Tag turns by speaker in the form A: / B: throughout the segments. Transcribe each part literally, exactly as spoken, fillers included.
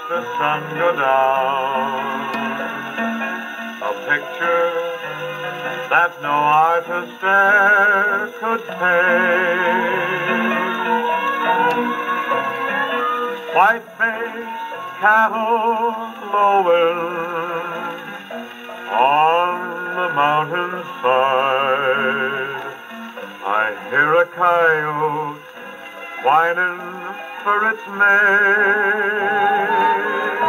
A: the sun go down. A picture that no artist e'er could paint. White face, cattle lowing on the mountainside. I hear a coyote whining for its mate.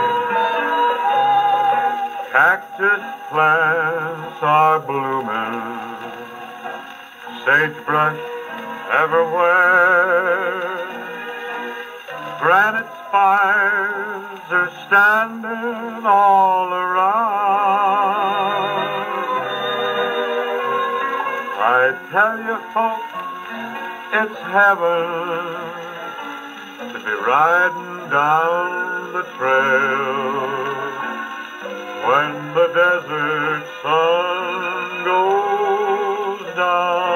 A: Cactus plants are blooming, sagebrush everywhere. Granite spires are standing all around. I tell you folks, it's heaven to be riding down the trail when the desert sun goes down.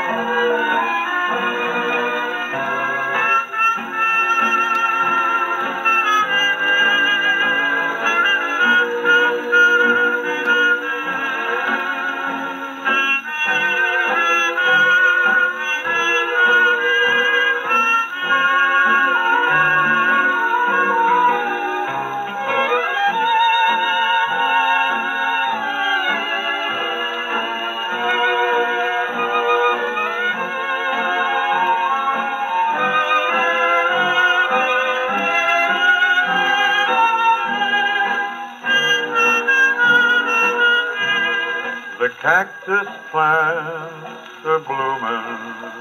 A: The cactus plants are blooming,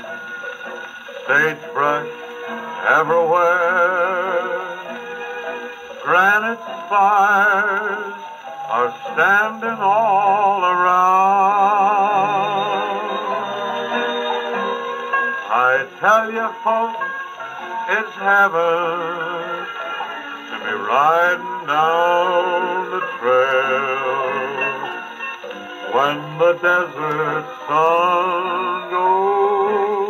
A: sagebrush everywhere. Granite spires are standing all around. I tell you folks, it's heaven to be riding down the trail when the desert sun goes